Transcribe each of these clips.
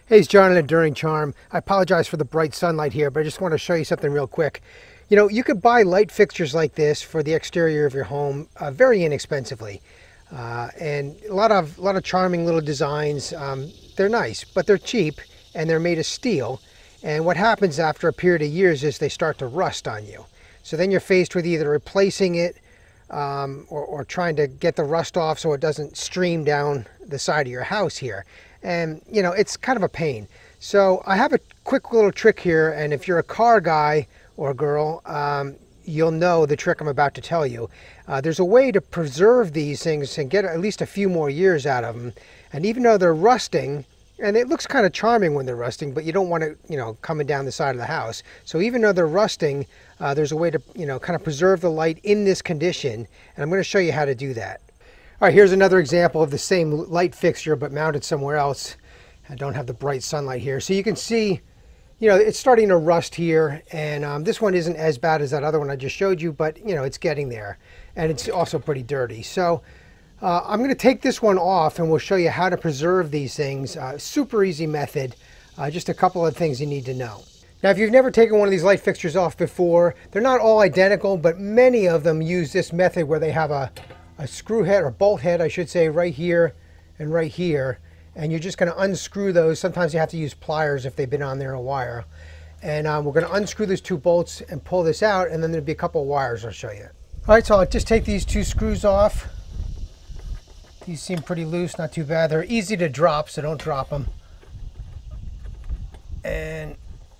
Hey, it's John at Enduring Charm. I apologize for the bright sunlight here, but I just want to show you something real quick. You know, you could buy light fixtures like this for the exterior of your home very inexpensively. And a lot of charming little designs. They're nice, but they're cheap and they're made of steel. And what happens after a period of years is they start to rust on you. So then you're faced with either replacing it or trying to get the rust off so it doesn't stream down the side of your house here. And you know, it's kind of a pain. So I have a quick little trick here, and if you're a car guy or girl, you'll know the trick I'm about to tell you. There's a way to preserve these things and get at least a few more years out of them. And even though they're rusting, and it looks kind of charming when they're rusting, but you don't want it, you know, coming down the side of the house. So even though they're rusting, there's a way to, you know, kind of preserve the light in this condition. And I'm going to show you how to do that. All right, here's another example of the same light fixture, but mounted somewhere else. I don't have the bright sunlight here. So you can see, you know, it's starting to rust here. And this one isn't as bad as that other one I just showed you, but, you know, it's getting there. And it's also pretty dirty. So I'm going to take this one off and we'll show you how to preserve these things. Super easy method. Just a couple of things you need to know. Now, if you've never taken one of these light fixtures off before, they're not all identical, but many of them use this method where they have a screw head, or bolt head I should say, right here and right here, and you're just going to unscrew those. Sometimes you have to use pliers if they've been on there a while. And we're going to unscrew those two bolts and pull this out, and then there'll be a couple of wires I'll show you. All right, so I'll just take these two screws off. These seem pretty loose, not too bad. They're easy to drop, so don't drop them. And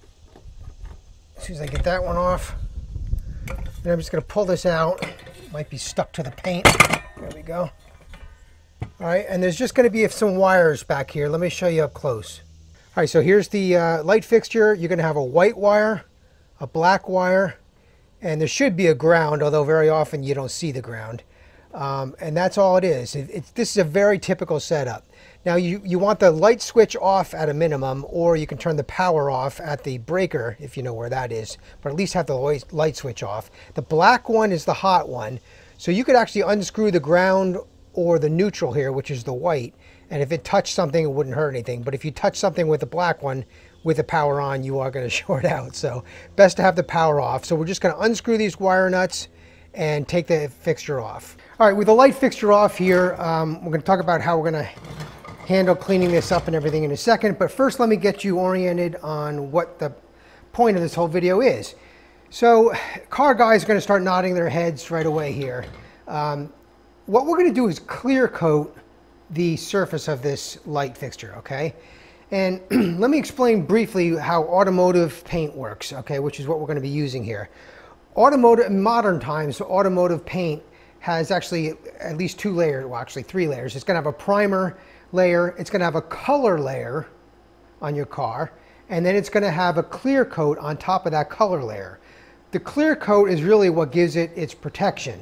as soon as I get that one off, then I'm just going to pull this out. Might be stuck to the paint. There we go. All right, and there's just going to be some wires back here. Let me show you up close. All right, so here's the light fixture. You're going to have a white wire, a black wire, and there should be a ground, although very often you don't see the ground. And that's all it is. This is a very typical setup. Now you want the light switch off at a minimum, or you can turn the power off at the breaker if you know where that is, but at least have the light switch off. The black one is the hot one, so you could actually unscrew the ground or the neutral here, which is the white, and if it touched something it wouldn't hurt anything. But if you touch something with the black one with the power on, you are going to short out. So best to have the power off. So we're just going to unscrew these wire nuts and take the fixture off. All right, with the light fixture off here, we're going to talk about how we're going to handle cleaning this up and everything in a second. But first, let me get you oriented on what the point of this whole video is. So car guys are going to start nodding their heads right away here. What we're going to do is clear coat the surface of this light fixture, okay? And let me explain briefly how automotive paint works, okay, which is what we're going to be using here. In modern times, automotive paint has actually at least two layers, well actually three layers. It's going to have a primer layer, it's going to have a color layer on your car, and then it's going to have a clear coat on top of that color layer. The clear coat is really what gives it its protection.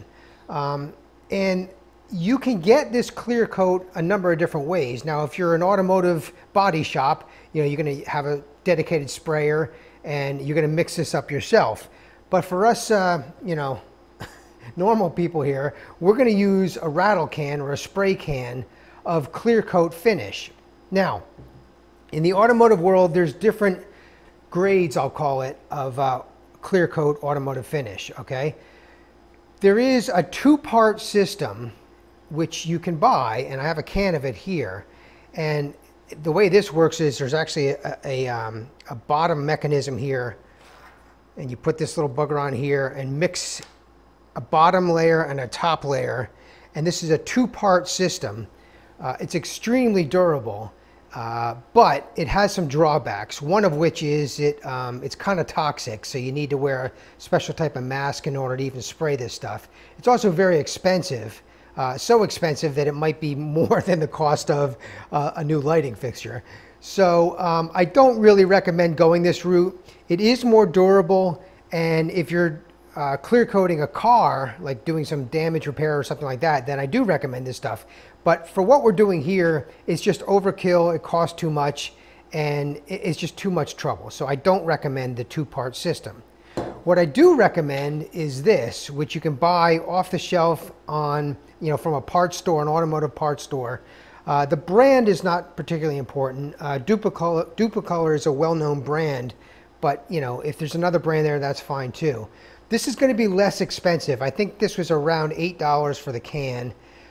And you can get this clear coat a number of different ways. Now, if you're an automotive body shop, you know, you're going to have a dedicated sprayer and you're going to mix this up yourself. But for us, you know, normal people here, we're going to use a rattle can or a spray can of clear coat finish. Now, in the automotive world, there's different grades, I'll call it, of clear coat automotive finish, okay? There is a two-part system which you can buy, and I have a can of it here. And the way this works is there's actually a bottom mechanism here, and you put this little bugger on here and mix a bottom layer and a top layer, and this is a two-part system. It's extremely durable, but it has some drawbacks, one of which is it's kind of toxic, so you need to wear a special type of mask in order to even spray this stuff. It's also very expensive, so expensive that it might be more than the cost of a new lighting fixture. So I don't really recommend going this route. It is more durable, and if you're clear coating a car, like doing some damage repair or something like that, then I do recommend this stuff. But for what we're doing here, it's just overkill, it costs too much, and it's just too much trouble. So I don't recommend the two-part system. What I do recommend is this, which you can buy off the shelf on, you know, from a parts store, an automotive parts store. The brand is not particularly important. Duplicolor is a well-known brand, but you know, if there's another brand there, that's fine too. This is going to be less expensive. I think this was around $8 for the can,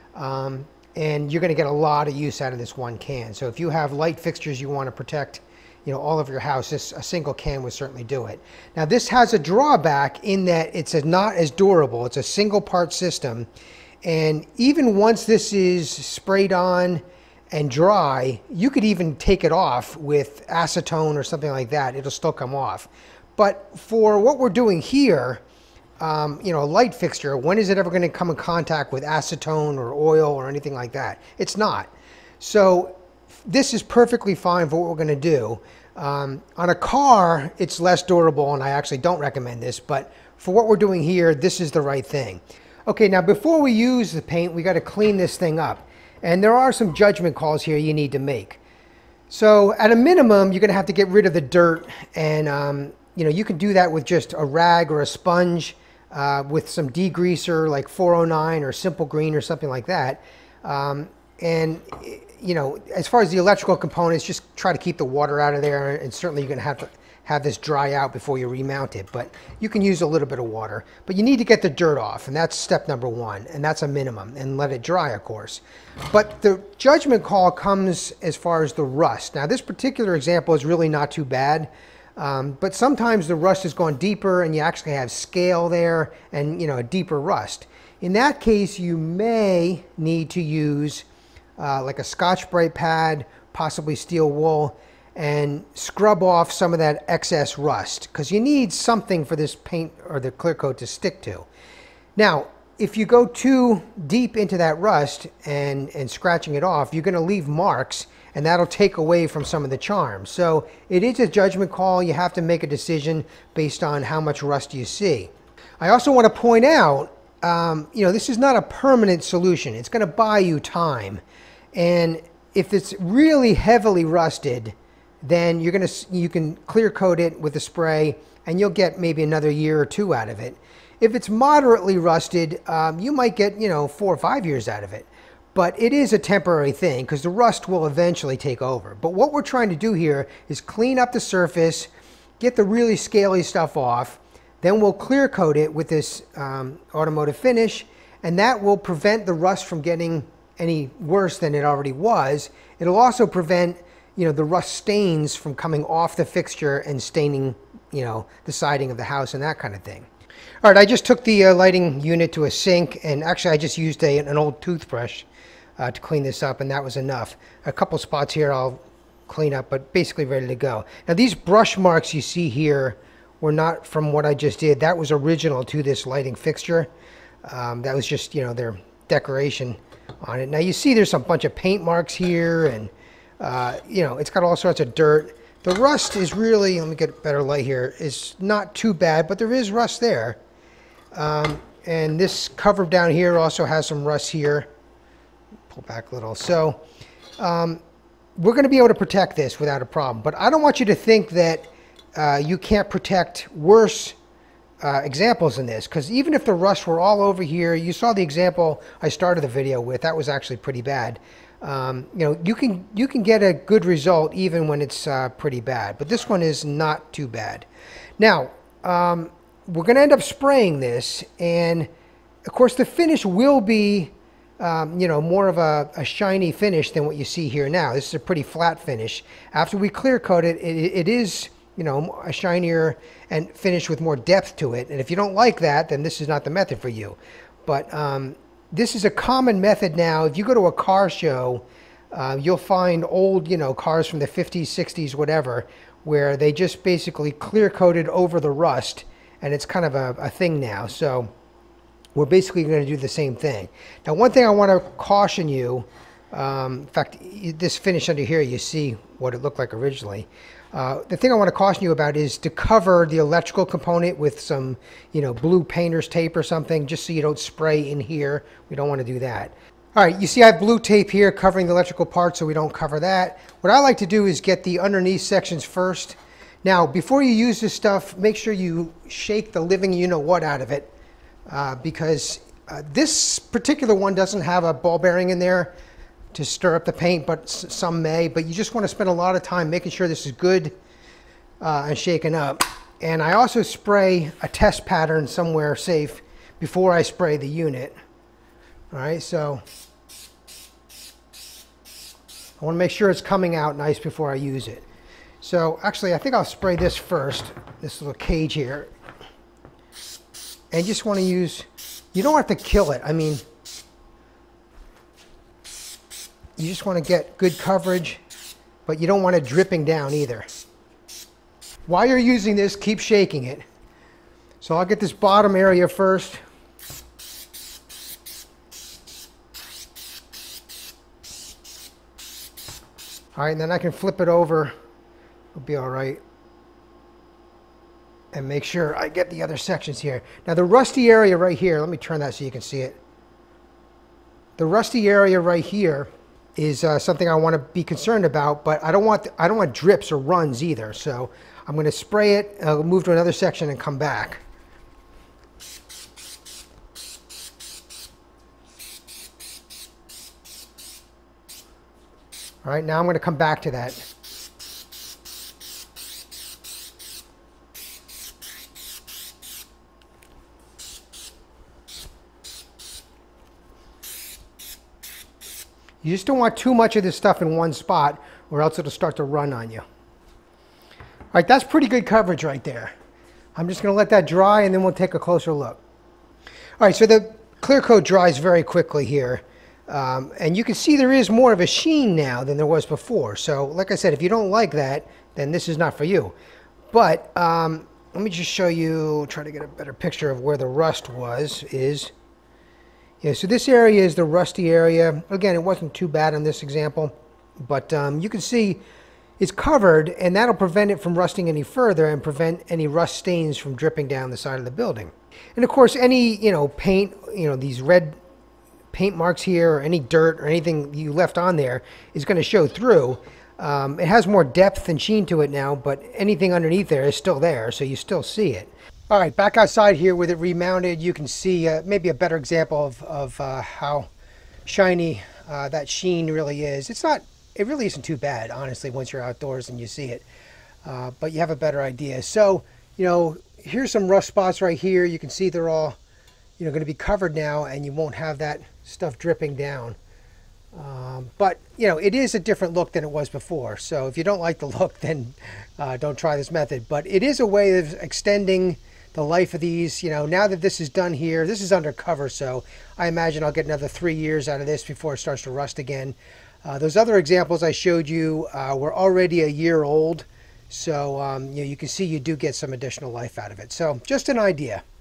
and you're going to get a lot of use out of this one can. So if you have light fixtures you want to protect, you know, all of your house, a single can would certainly do it. Now this has a drawback in that it's not as durable. It's a single part system, and even once this is sprayed on and dry, you could even take it off with acetone or something like that. It'll still come off. But for what we're doing here, you know, a light fixture, when is it ever going to come in contact with acetone or oil or anything like that? It's not. So this is perfectly fine for what we're going to do. On a car, it's less durable, and I actually don't recommend this, but for what we're doing here, this is the right thing. Okay, now before we use the paint, we got to clean this thing up. And there are some judgment calls here you need to make. So at a minimum, you're going to have to get rid of the dirt, and you know, you can do that with just a rag or a sponge with some degreaser like 409 or Simple Green or something like that. And you know, as far as the electrical components, just try to keep the water out of there, and certainly you're going to have this dry out before you remount it, but you can use a little bit of water. But you need to get the dirt off, and that's step number one, and that's a minimum, and let it dry, of course. But the judgment call comes as far as the rust. Now this particular example is really not too bad. But sometimes the rust has gone deeper and you actually have scale there and, you know, a deeper rust. In that case, you may need to use like a Scotch-Brite pad, possibly steel wool, and scrub off some of that excess rust, because you need something for this paint or the clear coat to stick to. Now, if you go too deep into that rust and scratching it off, you're going to leave marks, and that'll take away from some of the charm. So it is a judgment call. You have to make a decision based on how much rust you see. I also want to point out, you know, this is not a permanent solution. It's going to buy you time. And if it's really heavily rusted, then you can clear coat it with a spray, and you'll get maybe another year or two out of it. If it's moderately rusted, you might get, you know, 4 or 5 years out of it. But it is a temporary thing because the rust will eventually take over. But what we're trying to do here is clean up the surface, get the really scaly stuff off, then we'll clear coat it with this automotive finish, and that will prevent the rust from getting any worse than it already was. It'll also prevent, you know, the rust stains from coming off the fixture and staining, you know, the siding of the house and that kind of thing. All right, I just took the lighting unit to a sink, and actually I just used an old toothbrush to clean this up, and that was enough. A couple spots here I'll clean up, but basically ready to go. Now these brush marks you see here were not from what I just did. That was original to this lighting fixture. That was just, you know, their decoration on it. Now you see there's a bunch of paint marks here, and you know, it's got all sorts of dirt. The rust is really, let me get a better light here, is not too bad, but there is rust there. And this cover down here also has some rust here. Pull back a little. So we're going to be able to protect this without a problem. But I don't want you to think that you can't protect worse examples in this, because even if the rust were all over here, you saw the example I started the video with, that was actually pretty bad. You know, you can get a good result even when it's pretty bad, but this one is not too bad. Now we're going to end up spraying this, and of course the finish will be you know, more of a shiny finish than what you see here now. This is a pretty flat finish. After we clear coat it, it is, you know, a shinier and finish with more depth to it. And if you don't like that, then this is not the method for you. But this is a common method now. If you go to a car show, you'll find old, you know, cars from the 50s, 60s, whatever, where they just basically clear coated over the rust, and it's kind of a thing now. So we're basically going to do the same thing. Now, one thing I want to caution you, in fact, this finish under here, you see what it looked like originally. The thing I want to caution you about is to cover the electrical component with some, you know, blue painter's tape or something, just so you don't spray in here. We don't want to do that. All right, you see I have blue tape here covering the electrical part, so we don't cover that. What I like to do is get the underneath sections first. Now, before you use this stuff, make sure you shake the living you-know-what out of it, because this particular one doesn't have a ball bearing in there. to stir up the paint, but some may. But you just want to spend a lot of time making sure this is good and shaken up. And I also spray a test pattern somewhere safe before I spray the unit. All right, so I want to make sure it's coming out nice before I use it. So actually, I think I'll spray this first, this little cage here. And you just want to use, you don't have to kill it. I mean, you just want to get good coverage, but you don't want it dripping down either. While you're using this, keep shaking it. So I'll get this bottom area first. All right, and then I can flip it over. It'll be all right. And make sure I get the other sections here. Now the rusty area right here, let me turn that so you can see it. The rusty area right here is something I want to be concerned about, but I don't want drips or runs either. So I'm going to spray it, move to another section and come back. All right, now I'm going to come back to that. You just don't want too much of this stuff in one spot or else it'll start to run on you. All right, that's pretty good coverage right there. I'm just going to let that dry and then we'll take a closer look. All right, so the clear coat dries very quickly here. And you can see there is more of a sheen now than there was before. So like I said, if you don't like that, then this is not for you. But let me just show you, try to get a better picture of where the rust is. Yeah, so this area is the rusty area. Again, it wasn't too bad on this example, but you can see it's covered, and that'll prevent it from rusting any further and prevent any rust stains from dripping down the side of the building. And of course, any paint, these red paint marks here, or any dirt or anything you left on there is going to show through. It has more depth and sheen to it now, but anything underneath there is still there, so you still see it. All right, back outside here with it remounted, you can see maybe a better example of how shiny that sheen really is. It really isn't too bad, honestly, once you're outdoors and you see it, but you have a better idea. So, here's some rust spots right here. You can see they're all, going to be covered now, and you won't have that stuff dripping down. But, it is a different look than it was before. So if you don't like the look, then don't try this method. But it is a way of extending the life of these. Now that this is done here, this is undercover, so I imagine I'll get another 3 years out of this before it starts to rust again. Those other examples I showed you were already a year old, so you can see you do get some additional life out of it. So just an idea.